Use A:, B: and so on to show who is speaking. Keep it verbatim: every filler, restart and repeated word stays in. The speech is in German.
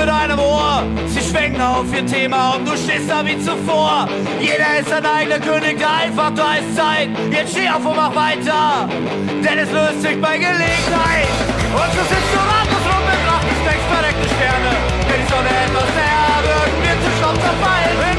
A: mit einem Ohr. Sie schwenken auf ihr Thema und du stehst da wie zuvor. Jeder ist sein eigener König, der einfach da ist Zeit. Jetzt steh auf und mach weiter, denn es löst sich bei Gelegenheit. Und so sitzt du ratlos rum, betrachtest längst verdeckte Sterne. Wenn die Sonne etwas näher wird, wird zu Staub zerfallen.